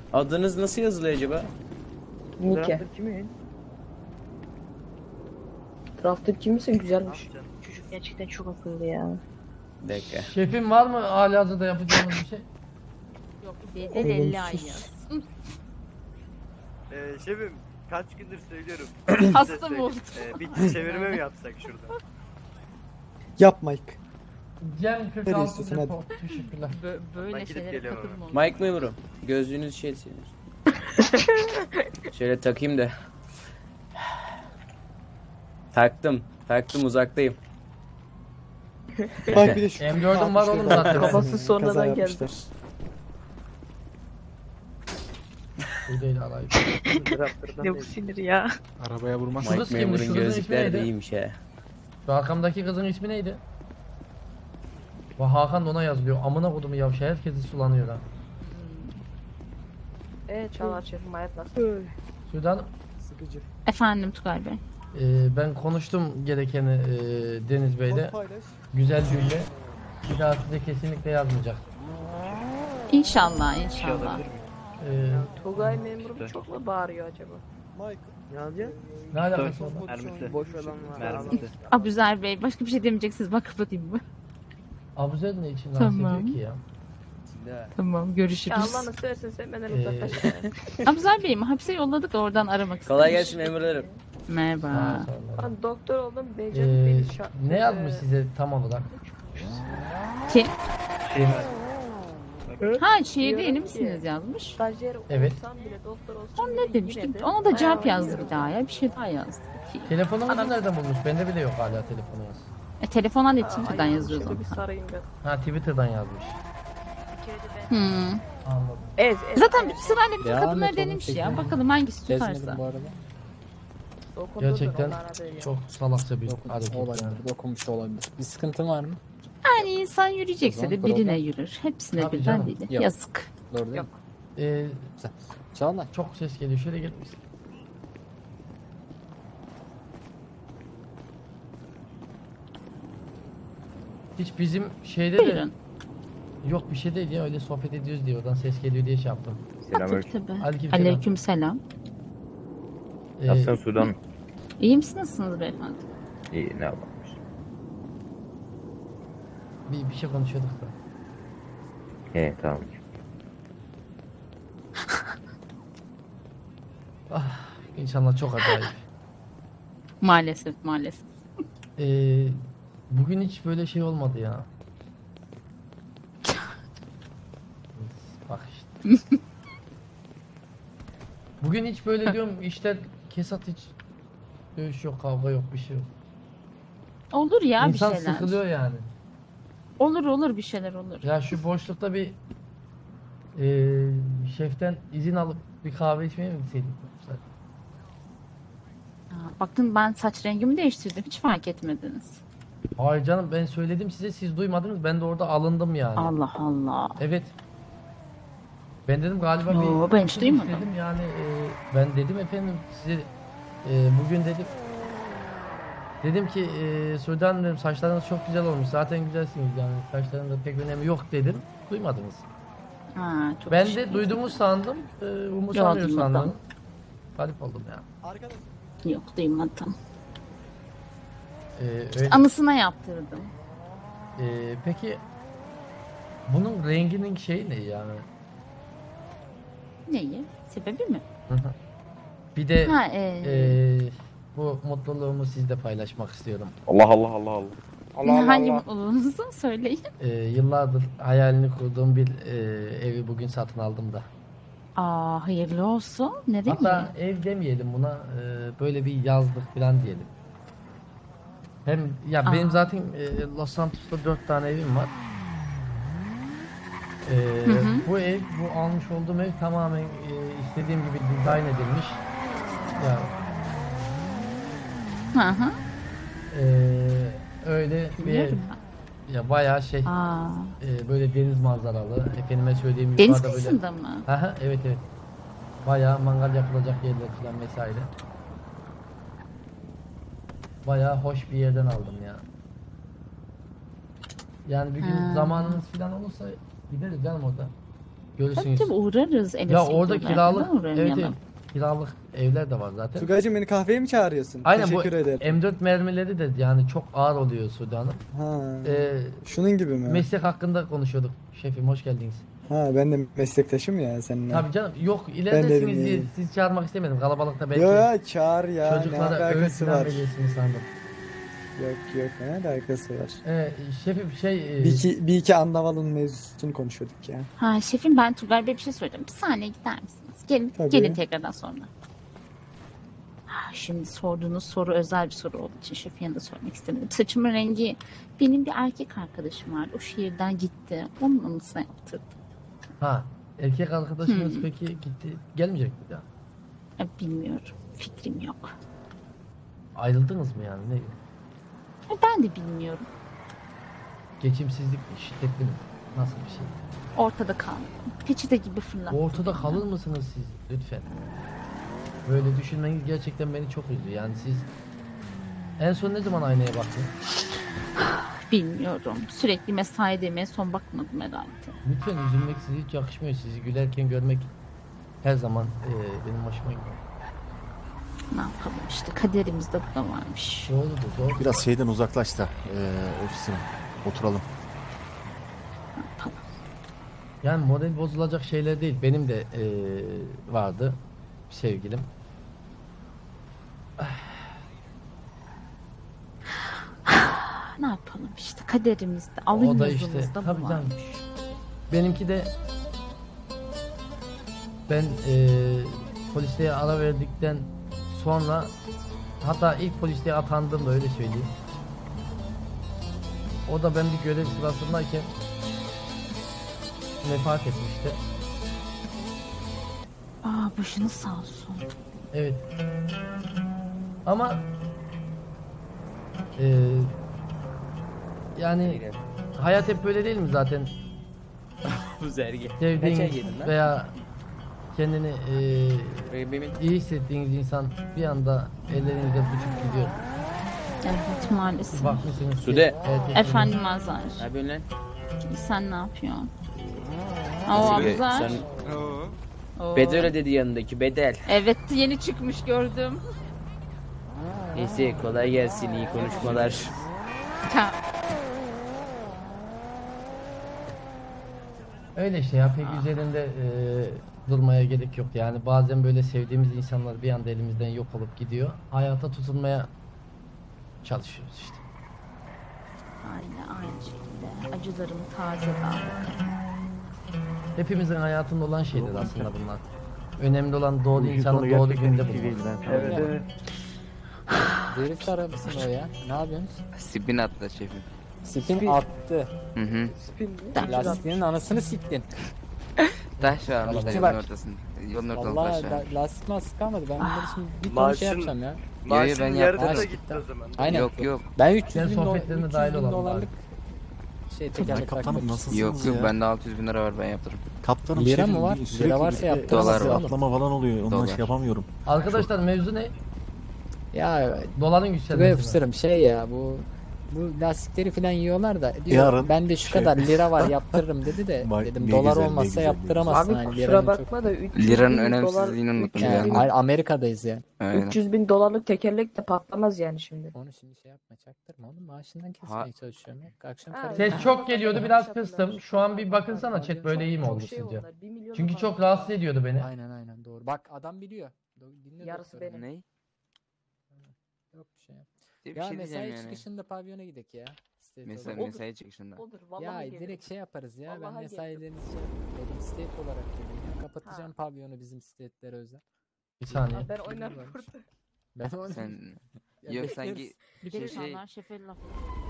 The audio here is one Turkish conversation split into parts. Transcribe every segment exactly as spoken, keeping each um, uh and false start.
Adınız nasıl yazılıyor acaba? Nike. Drafter kimin? Drafter kimse güzelmiş. Çocuk gerçekten çok akıllı ya. Bir dakika. Şefim var mı halihazırda yapacağımız bir şey? Yok bedel elli ay yaz. Ee, şefim kaç gündür söylüyorum. Hasta mı oldun? Ee, bir çevirme mi yapsak şurada? Yap Mike. Cem kırk Nereye altı istiyorsun, depo. Teşekkürler. Bö Ben böyle gidip şeylere geliyorum takılma. Mike memurum. Gözlüğünüz şey Şöyle takayım da. Taktım. Taktım uzaktayım. Bak bir de şu. M dört'üm var oğlum zaten. Kafası sonradan Kaza geldi. yapmışlar. Bu değil alay. Drafter'dan Ne bu değil. sinir ya. Arabaya vurmaz. Şurası Mike kimdi? memurun Şurasının ismi gözlükleri de neydi? iyiymiş he. Şu arkamdaki kızın ismi neydi? Bu Hakan da ona yazılıyor. Amına kodumu yavşa herkesi sulanıyor ha. Evet Çağlar şefim hayat nasıl? Sudan Hanım, Sıkıcı. Efendim Tugay Bey. e, ben konuştum gerekeni e, Deniz Bey'le. Post paylaş. Güzel cümle. Bir daha size kesinlikle yazmayacak. İnşallah Bir şey inşallah. alabilir miyim? E, Tugay memurum çok mu bağırıyor acaba? Mike. Ne alacaksın? ne alakası var? Mermisi. Boş olan var. Mermisi. Abuzer Bey başka bir şey demeyeceksiniz. Bak kapatayım mı? Abuzer ne için rahatsız Tamam. ediyor ki ya? Tamam Ya görüşürüz. Allah'ını seversen sen benden Ee, uzaklaş. Abuzer Bey'i mi hapse yolladık oradan aramak istedim. Kolay gelsin memurlarım. Merhaba. Ha, sağ olun. Ben doktor oldum. Beycan Ee, beni şa- ne yazmış Ee, size tam olarak? Kim? Şey var. Ha şehirde Diyorum yeni ki- misiniz yazmış. Stajyer Evet. olsam bile doktor olsam O bile ne yine demiştik? de Ona da cevap bayağı yazdı iyi. bir daha ya. Bir şey daha yazdı. Telefonunuzu Adam- nereden bulmuş? Bende bile yok hala telefonu yaz. E, telefondan değil Aa, Twitter'dan ay, yazıyoruz şöyle onu. bir sarayım ben. Ha Twitter'dan yazmış. Hmm. Anladım. Ez, ez, Zaten ez. sırayla bütün Devam kadınları et oğlum, denemiş çekme. ya. Bakalım hangisi Gezmedim tutarsa. bu arada. Dokundurdun, Gerçekten onlara böyle. çok salakça bir Dokun, hareket yani. olabilir. Dokunmuş da olabilir. Bir sıkıntın var mı? Yani insan yürüyecekse O de zaman birine problem. yürür. Hepsine Tabii birden canım. değil. Yok. Yazık. Doğru değil Yok. mi? Ee, Çağlar. çok ses geliyor. Şöyle gel. Hiç bizim şeyde de Buyurun. yok bir şey değil ya, öyle sohbet ediyoruz diye oradan ses geliyor diye şey yaptım. Tabii tabii. Aleykümselam. Aleyküm selam. Ee, Nasılsın Sudan? İyi misiniz nasılsınız beyefendi? İyi ne yapalım? bir, bir şey konuşuyorduk da. He tamam. Ah, İnşallah çok acayip. Maalesef maalesef. Ee, bugün hiç böyle şey olmadı ya. Bak işte. Bugün hiç böyle diyorum işler kesat, hiç dövüş yok, kavga yok, bir şey yok. Olur ya İnsan bir şeyler. sıkılıyor yani. Olur olur bir şeyler olur. Ya şu boşlukta bir eee şeften izin alıp bir kahve içmeye mi gitseydik? Aa, bakın ben saç rengimi değiştirdim. Hiç fark etmediniz. Hayır canım, ben söyledim size, siz duymadınız, ben de orada alındım yani. Allah Allah. Evet. Ben dedim galiba Yo, bir ben hiç duymadım. dedim yani eee, ben dedim efendim size eee, bugün dedim dedim ki eee Sudan dedim, saçlarınız çok güzel olmuş, zaten güzelsiniz yani, saçlarında pek önemi yok dedim, duymadınız. Ha, çok Ben teşekkür de duyduğumu sandım, eee umursamıyor Yok, sandım. duymadım. Garip oldum ya. Arkadaş. ederim. Yok duymadım. Ee, öyle. Anısına yaptırdım. Ee, peki bunun renginin şeyi ne yani? Neyi? Sebebi mi? Bir de Ha e, ee, bu mutluluğumu sizle paylaşmak istiyorum. Allah Allah Allah Allah. Allah hangi Allah. mutluluğunuzu söyleyin. Ee, yıllardır hayalini kurduğum bir ee, evi bugün satın aldım da. Aa hayırlı olsun. Ne demek? Hatta ev demeyelim buna, ee, böyle bir yazlık falan diyelim. Hem ya Aa. benim zaten ee, Los Santos'ta dört tane evim var. Ee, Hı hı. Bu ev, bu almış olduğum ev tamamen ee, istediğim gibi dizayn edilmiş. Ya Hı hı. ee, öyle bir ev. Biliyorum Ya bayağı şey, ben. Aa, ee, böyle deniz manzaralı. Efendime söyleyeyim, deniz yukarıda böyle. kıyısında mı? Aha, evet evet. Bayağı mangal yapılacak yerler falan vesaire. Bayağı hoş bir yerden aldım ya. Yani bir gün Ha. zamanınız falan olursa gideriz canım orada. Görürsünüz. Tabii uğrarız. Enes Ya orada Yıldırım'a. kiralık, Neden uğramayalım? evet, evet, kiralık evler de var zaten. Tugay'cım beni kahveye mi çağırıyorsun? Aynen bu Teşekkür ederim. M dört mermileri de yani çok ağır oluyor Sude Hanım. Ha. Ee, Şunun gibi mi? meslek hakkında konuşuyorduk. Şefim hoş geldiniz. Ha ben de meslektaşım ya seninle. Tabii canım yok Ben ileridesiniz dedim diye yani. sizi çağırmak istemedim. Kalabalıkta belki Yo ya çağır ya. Ne çocuklara öğüt alakası falan var? veriyorsunuz sandım. Yok yok ne alakası var? Ee, şefim şey... e, Bir iki, bir iki andavalın mevzusunu konuşuyorduk ya. Ha şefim ben Tugay Bey bir şey söyleyeceğim. Bir saniye gider misiniz? Gelin, Tabii. gelin tekrardan sonra. Ha, şimdi sorduğunuz soru özel bir soru olduğu için şefin yanında söylemek istemedim. Saçımın rengi benim bir erkek arkadaşım vardı. O şehirden gitti. Onun anısına yaptırdım. Ha erkek arkadaşınız Hmm. peki gitti gelmeyecek mi ya? Ya, bilmiyorum. Fikrim yok. Ayrıldınız mı yani ne? Ya, ben de bilmiyorum. Geçimsizlik şiddetli mi? Nasıl bir şey? Ortada kaldım. Peçete gibi fırlattım. Ortada kalır mısınız siz lütfen? Böyle düşünmeniz gerçekten beni çok üzdü. Yani siz en son ne zaman aynaya baktınız? Bilmiyorum. Sürekli mesai demeye son bakmadım herhalde. Lütfen üzülmek size hiç yakışmıyor. Sizi gülerken görmek her zaman e, benim hoşuma gidiyor. Ne yapalım işte kaderimizde bu da varmış. Doğrudur, doğru. Biraz şeyden uzaklaş da eee ofisine oturalım. Yani model bozulacak şeyler değil. Benim de e, vardı sevgilim. Ne yapalım işte kaderimizde alın O da yazımızda işte bu tabii canım. varmış. Benimki de ben e, polisliğe ara verdikten sonra hatta ilk polisliğe atandığımda öyle söyleyeyim. O da ben bir görev sırasındayken vefat etmişti. Aa başınız sağ olsun. Evet. Ama e, yani hayat hep böyle değil mi zaten? Bu zergi. Ne çay Sevdiğiniz yedin lan? veya kendini e, Benim iyi hissettiğiniz insan bir anda ellerinizde buçuk gidiyor. Evet maalesef. Bakmışsınız ki Sude. erkek- Efendim Azar. ne yapıyorsun lan? Sen ne yapıyorsun? Aa Sude, Azar. sen Oo. bedel dedi yanındaki bedel. Evet yeni çıkmış gördüm. Neyse kolay gelsin iyi konuşmalar. Ta- Öyle işte ya pek üzerinde e, durmaya gerek yok. Yani bazen böyle sevdiğimiz insanlar bir anda elimizden yok olup gidiyor. Hayata tutunmaya çalışıyoruz işte. Aynı aynı şekilde. Acılarımı taze bakalım. Hepimizin hayatında olan şeyler aslında bunlar. Önemli olan doğru Bu insanı konu doğru gerçekten günde hiç iyi bulmak. değil, ben sana Evet söyleyeyim. evet. Drift arabası mı o ya? Ne yapıyorsunuz? Spin atla şefim. Spin attı. Hı hı. Spin mi? Lastiğinin anasını siktin. Taş varmış da Bak. yolun ortasında. Yolun ortasında taş Vallahi varmış. la- lastik mastik kalmadı. Ben bunları şimdi bir ton şey Maaşın- yapacağım ya. Maaşın ben yarısı yaptım. da gitti o zaman. Aynen. Yok yok. Ben üç Sen yüz bin, do- sohbetlerine üç yüz dahil bin olalım dolarlık şey Ay tekerlek kaptanım taktım. nasılsınız Yok ya? yok bende altı yüz bin lira var ben yaptırırım. Kaptanım Lira şey, mı var? sürekli Lira varsa bir- yaptırın. Dolar bir var. atlama falan oluyor. Ondan Dolar. şey yapamıyorum. Arkadaşlar mevzu ne? Ya Doların Tugay yükselmesi. mi? fısırım şey ya bu bu lastikleri falan yiyorlar da diyor Yarın bende şu şey- kadar lira var yaptırırım dedi de Bak, dedim ne dolar güzel, ne olmazsa güzel, ne yaptıramazsın. Abi hani kusura liranın çok- bakma da üç yüz Liranın bin önemsizliğini dolar- unuttum üç yüz ya. bin- Yani Amerika'dayız ya. Aynen. üç yüz bin dolarlık tekerlek de patlamaz yani şimdi. Onu şimdi şey yapma çaktırma oğlum maaşından kesmeye Ha- çalışıyorum ya. Akşam Ha, karı- Ses çok geliyordu biraz kıstım. Şu an bir bakınsana chat böyle iyi mi Çok oldu şey sizce? oldular, bir milyonu Çünkü falan- çok rahatsız ediyordu beni. Aynen aynen doğru. Bak adam biliyor. Do- Dinle Yarısı doktoru. benim. Ne? Yok bir şey. Bir Ya şey mesai diyeceğim yani. çıkışında pavyona gidek ya. State Mesai, olarak. mesai çıkışında. Olur vallahi Ya gelirim. direkt şey yaparız ya. Ben Vallahi mesailerinizi şey dedim state olarak dedim ya. Kapatacağım pavyonu bizim state'lere özel. Bir saniye. Ha, ben oynarım burada. Ben onu Sen Ya yok bekleriz. sanki Bir şey de şey insanlar şefe laf.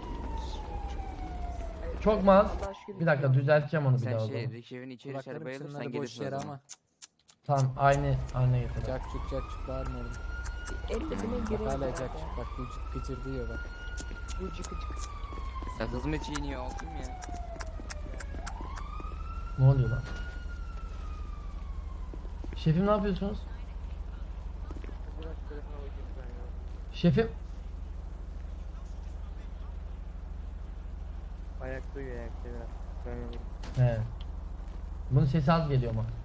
Çok mu az? Allah'a şükür Bir dakika yok. düzelteceğim onu bir sen daha o şey zaman. Rick evin içeri kulaklarım arabaya alır sen çınladı boş gelirsin o yere zaman. ama. Tamam aynı haline getirdim. Cakçuk cakçuk bağırma oğlum. elli bine Bak giriyor. hala cakçuk bak gıcık gıcırdıyor bak. Gıcık gıcık. Sakız mı çiğniyor altın ya? Ne oluyor lan? Şefim ne yapıyorsunuz? Şefim Ayakta uyuyor ayakta biraz. Ben- he. Bunun sesi az geliyor mu?